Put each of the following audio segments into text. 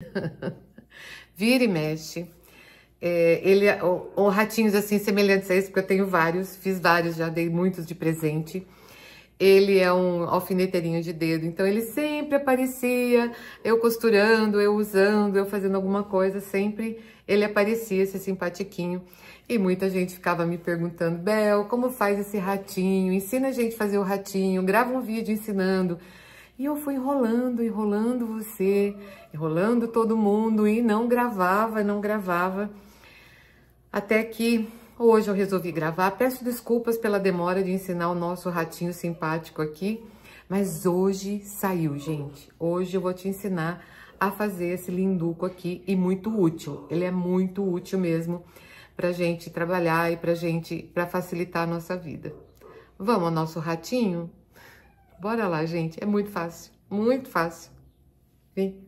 Vira e mexe. Ratinhos assim semelhantes a esse, porque eu tenho vários, fiz vários, já dei muitos de presente. Ele é um alfineteirinho de dedo, então ele sempre aparecia, eu costurando, eu usando, eu fazendo alguma coisa, sempre ele aparecia, esse simpatiquinho. E muita gente ficava me perguntando, Bel, como faz esse ratinho? Ensina a gente a fazer o ratinho, grava um vídeo ensinando. E eu fui enrolando você, enrolando todo mundo e não gravava. Até que hoje eu resolvi gravar. Peço desculpas pela demora de ensinar o nosso ratinho simpático aqui, mas hoje saiu, gente. Hoje eu vou te ensinar a fazer esse linduco aqui e muito útil. Ele é muito útil mesmo pra gente trabalhar e pra facilitar a nossa vida. Vamos ao nosso ratinho? Bora lá, gente. É muito fácil, muito fácil. Vem.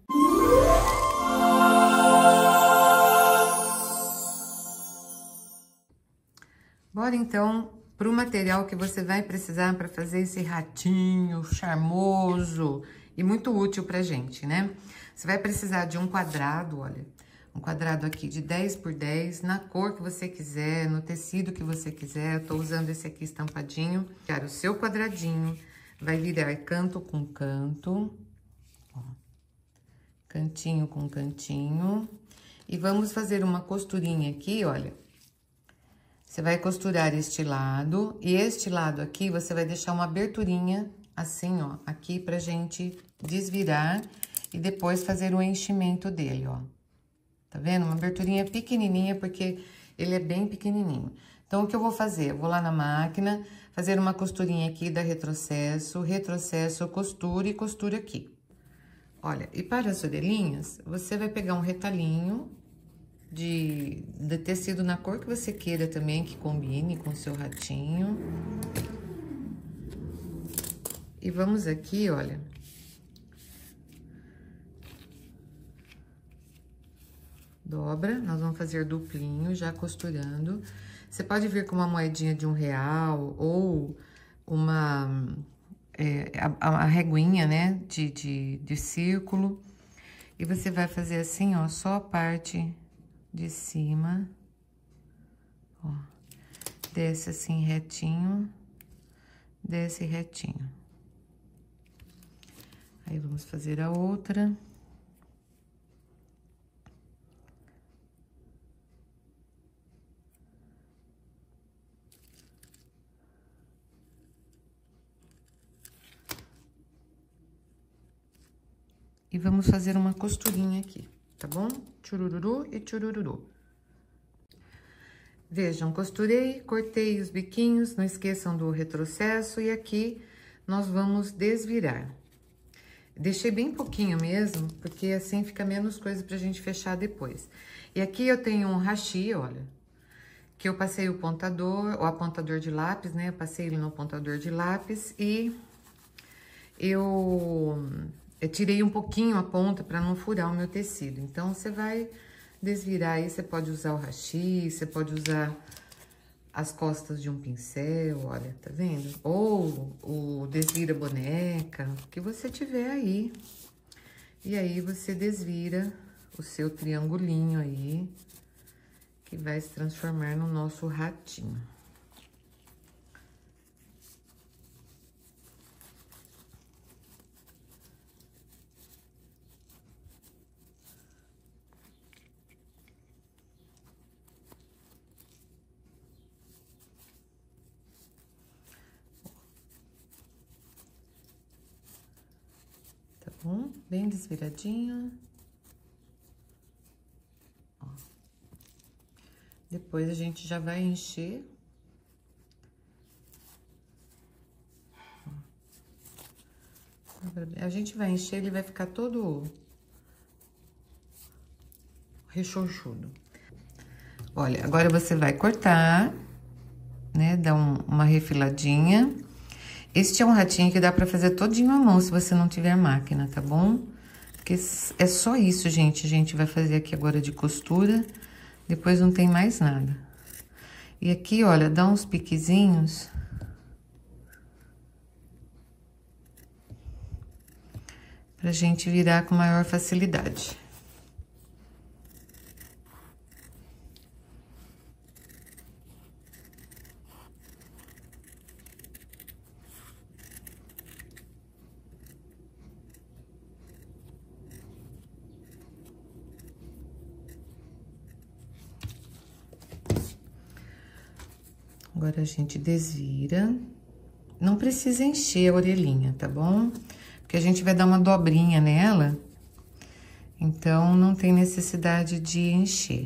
Bora então para o material que você vai precisar para fazer esse ratinho charmoso e muito útil pra gente, né? Você vai precisar de um quadrado, olha, um quadrado aqui de 10 por 10, na cor que você quiser, no tecido que você quiser. Eu tô usando esse aqui estampadinho. Cara, o seu quadradinho vai virar canto com canto, ó, cantinho com cantinho. E vamos fazer uma costurinha aqui, olha. Você vai costurar este lado, e este lado aqui você vai deixar uma aberturinha, assim, ó, aqui pra gente desvirar e depois fazer o enchimento dele, ó. Tá vendo? Uma aberturinha pequenininha, porque ele é bem pequenininho. Então, o que eu vou fazer? Eu vou lá na máquina, fazer uma costurinha aqui, dar retrocesso, costura e costura aqui. Olha, e para as orelhinhas, você vai pegar um retalhinho de tecido na cor que você queira também, que combine com o seu ratinho. E vamos aqui, olha. Dobra, nós vamos fazer duplinho, já costurando. Você pode vir com uma moedinha de R$1 ou a reguinha, né, de círculo. E você vai fazer assim, ó, só a parte de cima, ó, desce assim retinho, desce retinho. Aí, vamos fazer a outra. E vamos fazer uma costurinha aqui, tá bom? Tchurururu e tchurururu. Vejam, costurei, cortei os biquinhos, não esqueçam do retrocesso, e aqui nós vamos desvirar. Deixei bem pouquinho mesmo, porque assim fica menos coisa pra gente fechar depois. E aqui eu tenho um hashi, olha, que eu passei o apontador de lápis, né? Eu passei ele no apontador de lápis e eu tirei um pouquinho a ponta para não furar o meu tecido. Então, você vai desvirar aí, você pode usar o hashi, você pode usar as costas de um pincel, olha, tá vendo? Ou o desvira boneca, o que você tiver aí. E aí, você desvira o seu triangulinho aí, que vai se transformar no nosso ratinho. Bem desviradinho. Ó. Depois a gente já vai encher. Ó. A gente vai encher, ele vai ficar todo rechonchudo. Olha, agora você vai cortar, né? Dar uma refiladinha. Este é um ratinho que dá pra fazer todinho à mão, se você não tiver máquina, tá bom? Porque é só isso, gente. A gente vai fazer aqui agora de costura, depois não tem mais nada. E aqui, olha, dá uns piquezinhos. Pra gente virar com maior facilidade. Agora, a gente desvira. Não precisa encher a orelhinha, tá bom? Porque a gente vai dar uma dobrinha nela, então não tem necessidade de encher.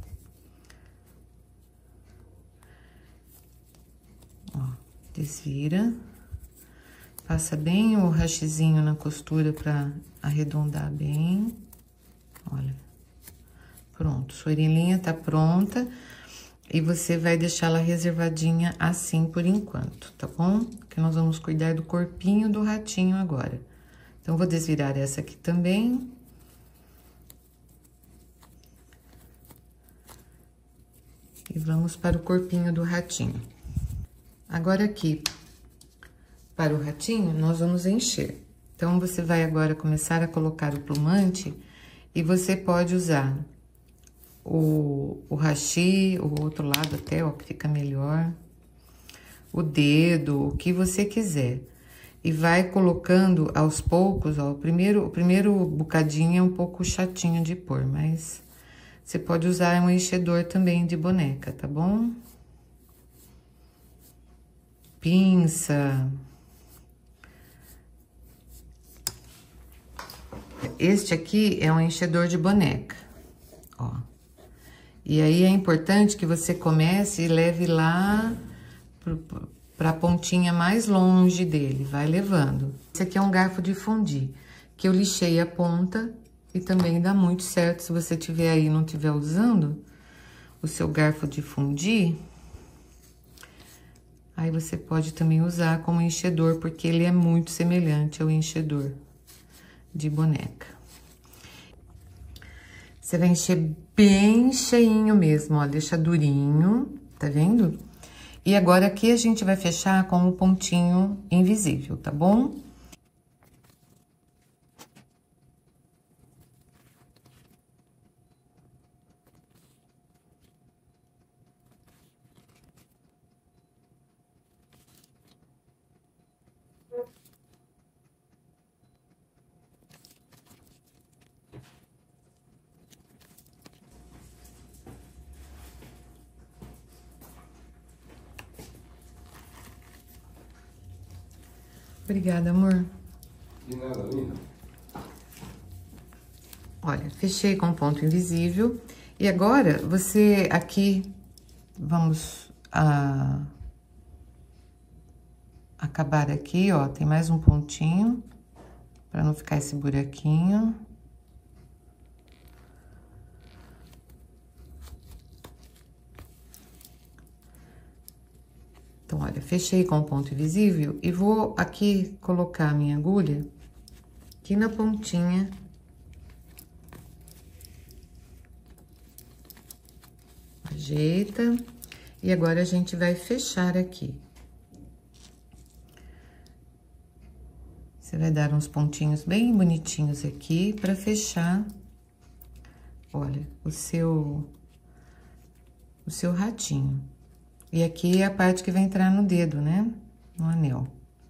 Ó, desvira. Passa bem o hastezinho na costura pra arredondar bem. Olha. Pronto, sua orelhinha tá pronta. E você vai deixar ela reservadinha assim por enquanto, tá bom? Porque nós vamos cuidar do corpinho do ratinho agora. Então, vou desvirar essa aqui também. E vamos para o corpinho do ratinho. Agora, aqui, para o ratinho, nós vamos encher. Então, você vai agora começar a colocar o plumante e você pode usar o hashi, o outro lado até, ó, que fica melhor. O dedo, o que você quiser. E vai colocando aos poucos, ó, o primeiro bocadinho é um pouco chatinho de pôr, mas você pode usar um enchedor também de boneca, tá bom? Pinça. Este aqui é um enchedor de boneca, ó. E aí, é importante que você comece e leve lá pra pontinha mais longe dele, vai levando. Esse aqui é um garfo de fundir, que eu lixei a ponta e também dá muito certo se você tiver aí e não tiver usando o seu garfo de fundir. Aí, você pode também usar como enchedor, porque ele é muito semelhante ao enchedor de boneca. Você vai encher bem cheinho mesmo, ó, deixa durinho, tá vendo? E agora, aqui a gente vai fechar com o pontinho invisível, tá bom? Obrigada, amor. De nada, linda. Olha, fechei com ponto invisível. E agora, você aqui, vamos acabar aqui, ó, tem mais um pontinho, pra não ficar esse buraquinho. Então, olha, fechei com ponto invisível e vou aqui colocar a minha agulha aqui na pontinha. Ajeita. E agora, a gente vai fechar aqui. Você vai dar uns pontinhos bem bonitinhos aqui pra fechar, olha, o seu ratinho. E aqui é a parte que vai entrar no dedo, né? No anel.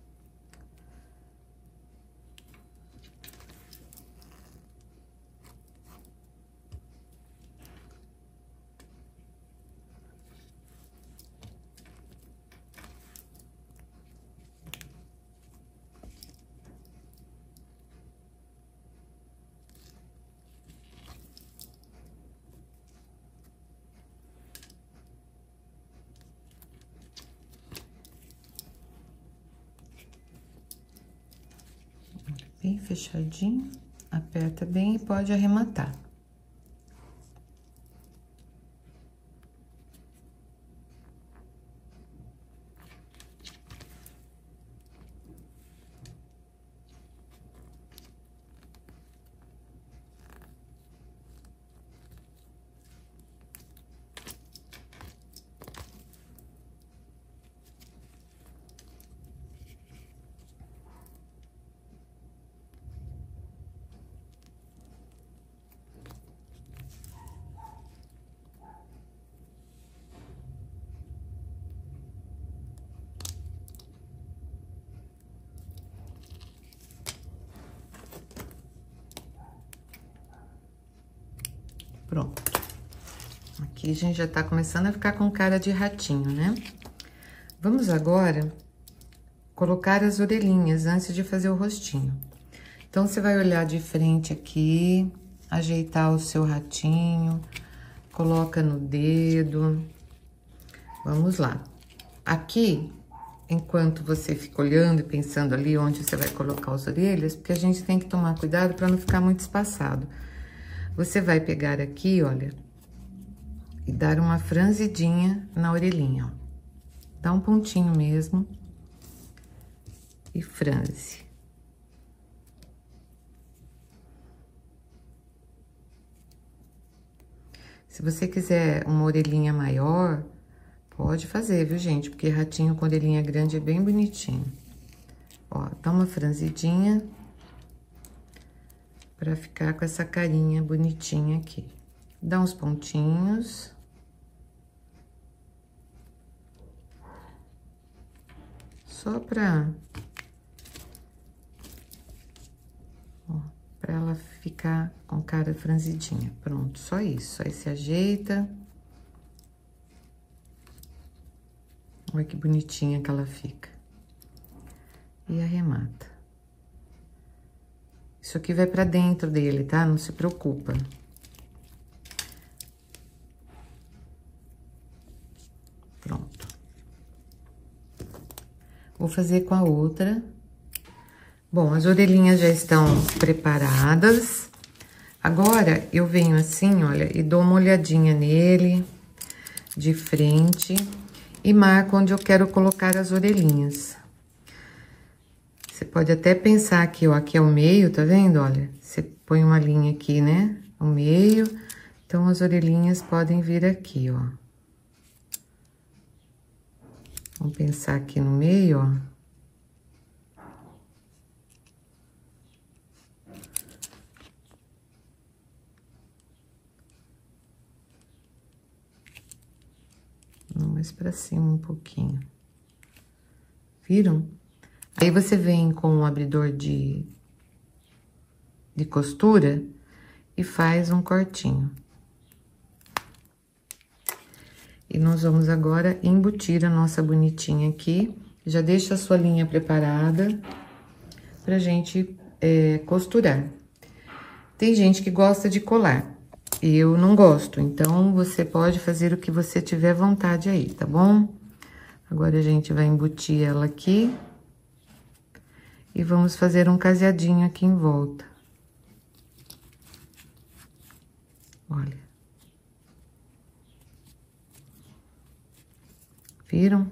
Bem fechadinho, aperta bem e pode arrematar. Pronto. Aqui a gente já tá começando a ficar com cara de ratinho, né? Vamos agora colocar as orelhinhas antes de fazer o rostinho. Então, você vai olhar de frente aqui, ajeitar o seu ratinho, coloca no dedo. Vamos lá. Aqui, enquanto você fica olhando e pensando ali onde você vai colocar as orelhas, porque a gente tem que tomar cuidado para não ficar muito espaçado. Você vai pegar aqui, olha, e dar uma franzidinha na orelhinha, ó. Dá um pontinho mesmo e franze. Se você quiser uma orelhinha maior, pode fazer, viu, gente? Porque ratinho com orelhinha grande é bem bonitinho. Ó, dá uma franzidinha pra ficar com essa carinha bonitinha aqui. Dá uns pontinhos. Só pra ela ficar com cara franzidinha. Pronto, só isso. Aí se ajeita. Olha que bonitinha que ela fica. E arremata. Isso aqui vai pra dentro dele, tá? Não se preocupa. Pronto. Vou fazer com a outra. Bom, as orelhinhas já estão preparadas. Agora, eu venho assim, olha, e dou uma olhadinha nele, de frente, e marco onde eu quero colocar as orelhinhas. Você pode até pensar aqui, ó, aqui é o meio, tá vendo? Olha, você põe uma linha aqui, né? O meio, então as orelhinhas podem vir aqui, ó. Vamos pensar aqui no meio, ó. Mais pra cima um pouquinho. Viram? Aí você vem com um abridor de costura e faz um cortinho. E nós vamos agora embutir a nossa bonitinha aqui. Já deixa a sua linha preparada pra gente costurar. Tem gente que gosta de colar. Eu não gosto, então você pode fazer o que você tiver vontade aí, tá bom? Agora a gente vai embutir ela aqui. E vamos fazer um caseadinho aqui em volta. Olha. Viram?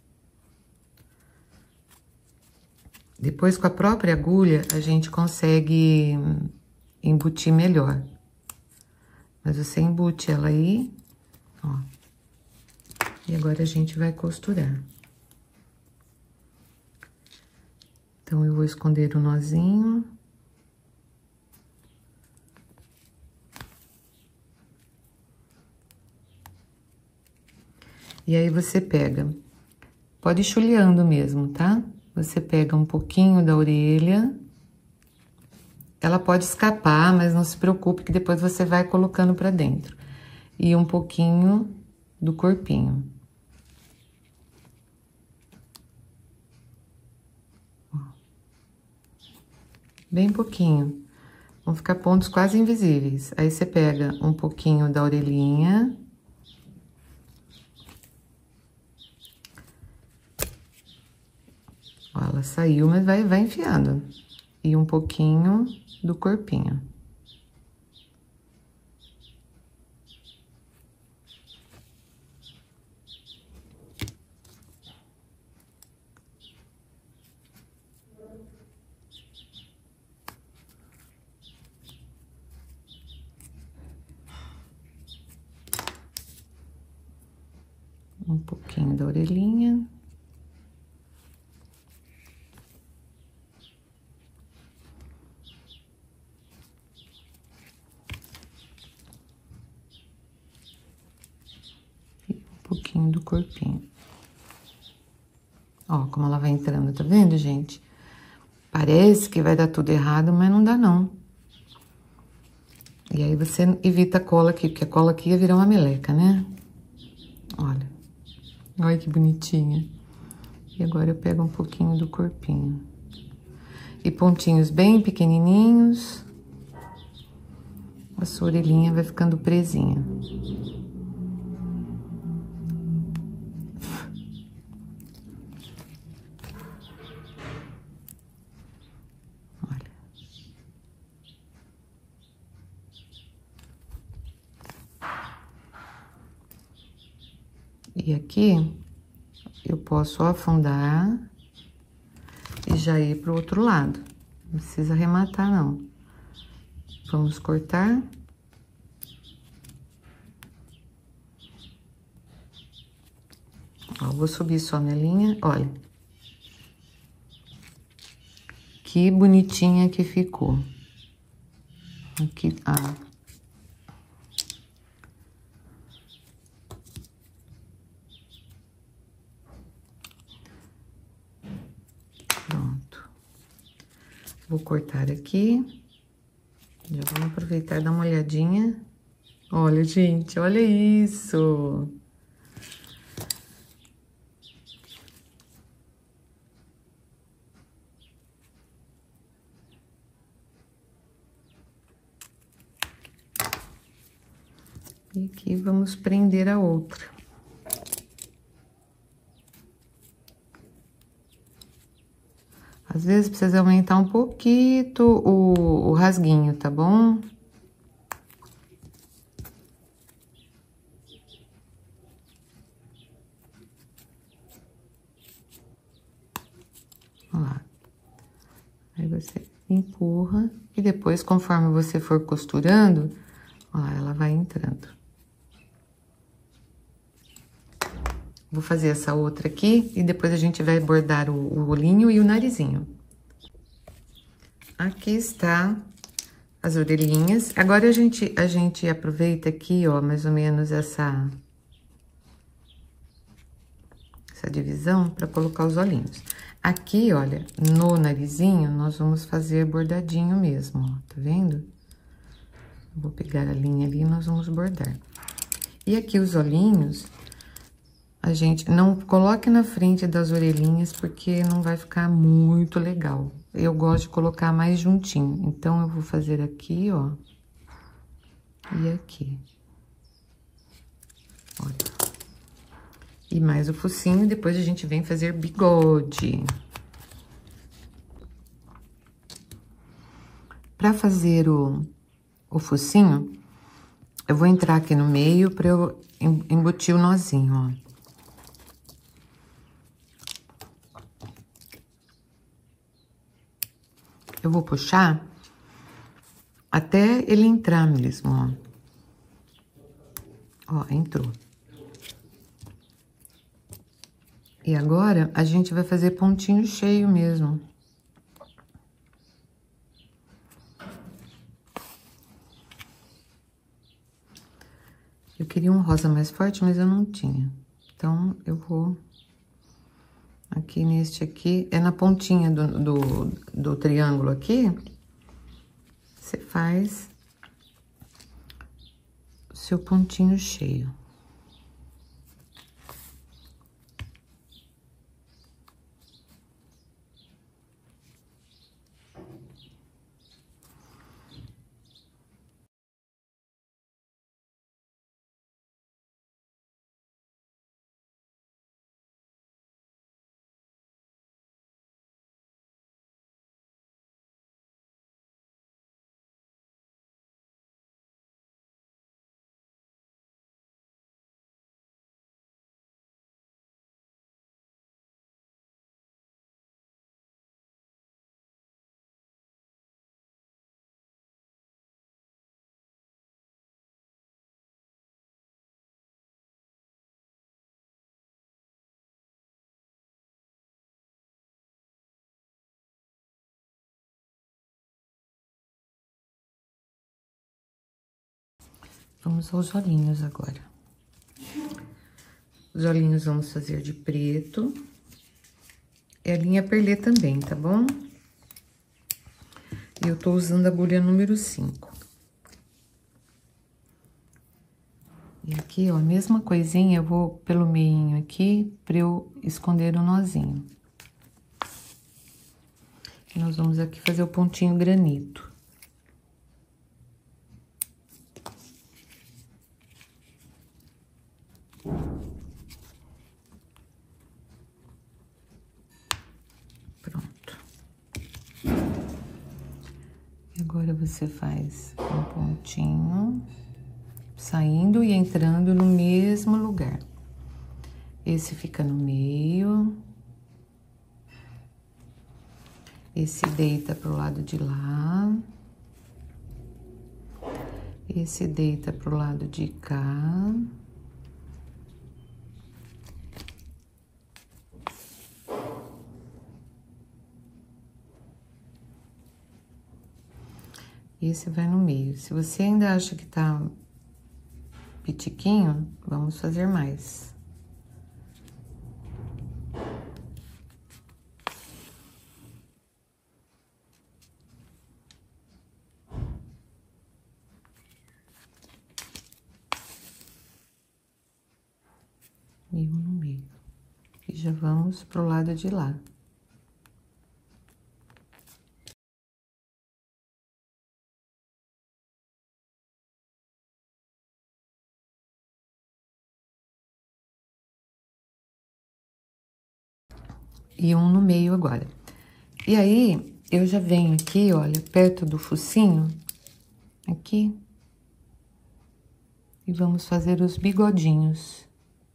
Depois, com a própria agulha, a gente consegue embutir melhor. Mas você embute ela aí, ó. E agora a gente vai costurar. Então, eu vou esconder o nozinho. E aí, você pega, pode ir chuleando mesmo, tá? Você pega um pouquinho da orelha. Ela pode escapar, mas não se preocupe que depois você vai colocando pra dentro. E um pouquinho do corpinho. Bem pouquinho. Vão ficar pontos quase invisíveis. Aí, você pega um pouquinho da orelhinha. Ó, ela saiu, mas vai enfiando. E um pouquinho do corpinho. Um pouquinho da orelhinha. Do corpinho. Ó, como ela vai entrando, tá vendo, gente? Parece que vai dar tudo errado, mas não dá, não. E aí, você evita a cola aqui, porque a cola aqui ia virar uma meleca, né? Olha. Olha que bonitinha. E agora eu pego um pouquinho do corpinho. E pontinhos bem pequenininhos. A sua orelhinha vai ficando presinha. Olha. E aqui, eu posso afundar e já ir pro outro lado. Não precisa arrematar, não. Vamos cortar. Ó, vou subir só na linha, olha. Que bonitinha que ficou. Aqui, Pronto. Vou cortar aqui. Já vamos aproveitar e dar uma olhadinha. Olha, gente, olha isso. E aqui vamos prender a outra. Às vezes precisa aumentar um pouquinho o rasguinho, tá bom? Olha lá. Aí você empurra e depois, conforme você for costurando, ó lá, ela vai entrando. Vou fazer essa outra aqui e depois a gente vai bordar o olhinho e o narizinho. Aqui está as orelhinhas. Agora a gente aproveita aqui, ó, mais ou menos essa divisão para colocar os olhinhos. Aqui, olha, no narizinho, nós vamos fazer bordadinho mesmo, ó, tá vendo? Vou pegar a linha ali e nós vamos bordar. E aqui os olhinhos, a gente não coloque na frente das orelhinhas, porque não vai ficar muito legal. Eu gosto de colocar mais juntinho. Então, eu vou fazer aqui, ó, e aqui. Olha. E mais o focinho, depois a gente vem fazer bigode. Pra fazer o focinho, eu vou entrar aqui no meio pra eu embutir o nozinho, ó. Eu vou puxar até ele entrar mesmo, ó. Ó, entrou. E agora, a gente vai fazer pontinho cheio mesmo. Eu queria um rosa mais forte, mas eu não tinha. Então, eu vou... Aqui neste aqui, é na pontinha do triângulo aqui, você faz o seu pontinho cheio. Vamos aos olhinhos agora. Os olhinhos vamos fazer de preto. E a linha perlê também, tá bom? E eu tô usando a agulha número 5. E aqui, ó, a mesma coisinha, eu vou pelo meinho aqui, pra eu esconder o nozinho. E nós vamos aqui fazer o pontinho granito. Pronto. E agora você faz um pontinho, saindo e entrando no mesmo lugar. Esse fica no meio. Esse deita pro lado de lá. Esse deita pro lado de cá. Esse vai no meio. Se você ainda acha que tá pitiquinho, vamos fazer mais. Meio no meio. E já vamos pro lado de lá. E um no meio agora. E aí, eu já venho aqui, olha, perto do focinho, aqui. E vamos fazer os bigodinhos.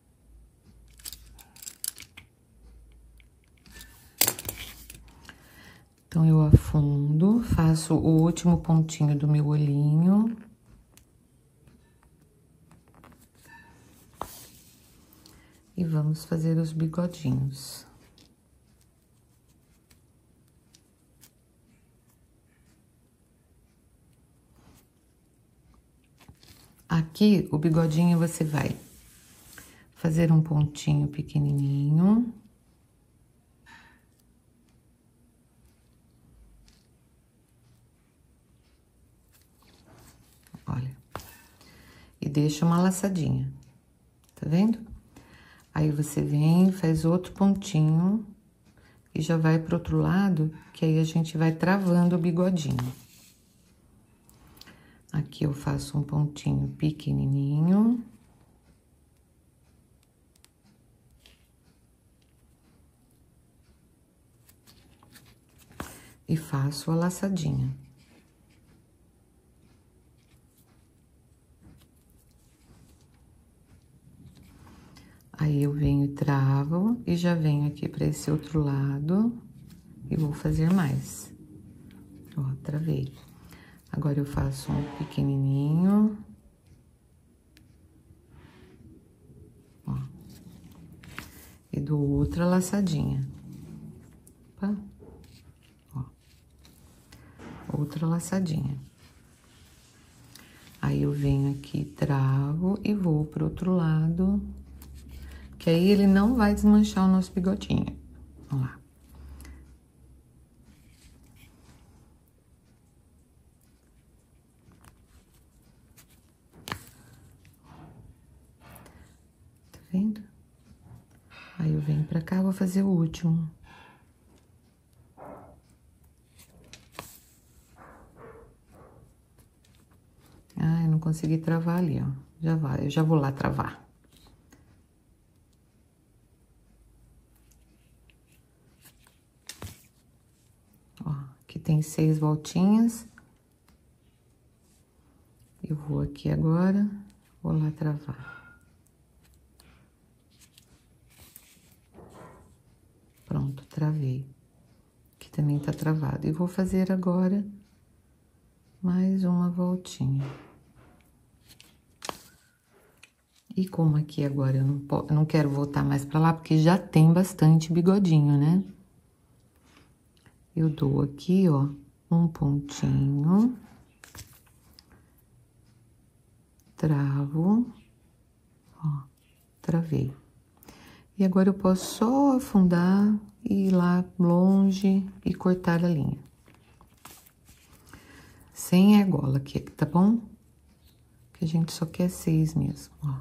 Então, eu afundo, faço o último pontinho do meu olhinho. E vamos fazer os bigodinhos. Aqui, o bigodinho, você vai fazer um pontinho pequenininho. Olha. E deixa uma laçadinha, tá vendo? Aí, você vem, faz outro pontinho e já vai pro outro lado, que aí a gente vai travando o bigodinho. Aqui eu faço um pontinho pequenininho. E faço a laçadinha. Aí, eu venho, travo e já venho aqui pra esse outro lado e vou fazer mais. Ó, travei. Agora, eu faço um pequenininho. Ó. E dou outra laçadinha. Opa. Ó. Outra laçadinha. Aí, eu venho aqui, travo e vou pro outro lado, que aí ele não vai desmanchar o nosso bigodinho. Vamos lá. Tá vendo? Aí, eu venho pra cá, vou fazer o último. Ah, eu não consegui travar ali, ó. Já vai, eu já vou lá travar. Ó, aqui tem 6 voltinhas. Eu vou aqui agora, vou lá travar. Pronto, travei. Aqui também tá travado. E vou fazer agora mais uma voltinha. E como aqui agora eu não quero voltar mais pra lá, porque já tem bastante bigodinho, né? Eu dou aqui, ó, um pontinho. Travo. Ó, travei. E agora eu posso só afundar e ir lá longe e cortar a linha. Sem argola aqui, tá bom? Que a gente só quer 6 mesmo, ó.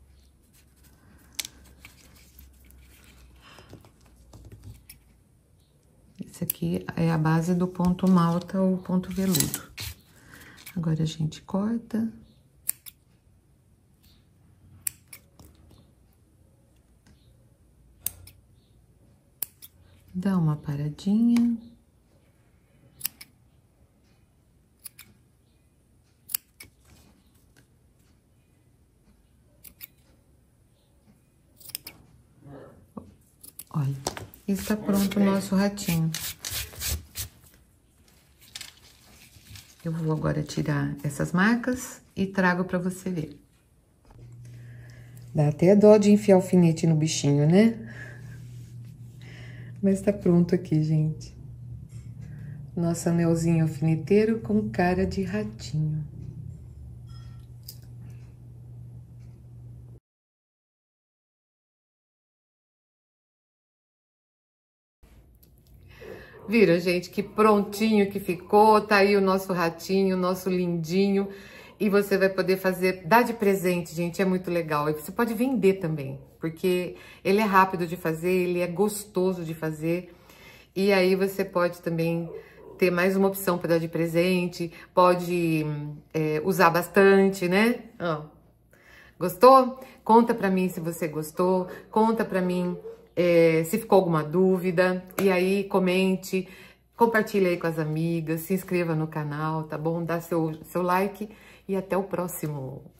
Esse aqui é a base do ponto malta ou ponto veludo. Agora a gente corta. Dá uma paradinha. Olha, está pronto o nosso ratinho. Eu vou agora tirar essas marcas e trago para você ver. Dá até dó de enfiar alfinete no bichinho, né? Mas tá pronto aqui, gente. Nosso anelzinho alfineteiro com cara de ratinho. Viram, gente, que prontinho que ficou? Tá aí o nosso ratinho, o nosso lindinho. E você vai poder fazer, dar de presente, gente, é muito legal. E você pode vender também, porque ele é rápido de fazer, ele é gostoso de fazer. E aí você pode também ter mais uma opção para dar de presente, pode usar bastante, né? Ó. Gostou? Conta pra mim se você gostou, conta pra mim se ficou alguma dúvida, e aí comente, compartilhe aí com as amigas, se inscreva no canal, tá bom? Dá seu like e até o próximo.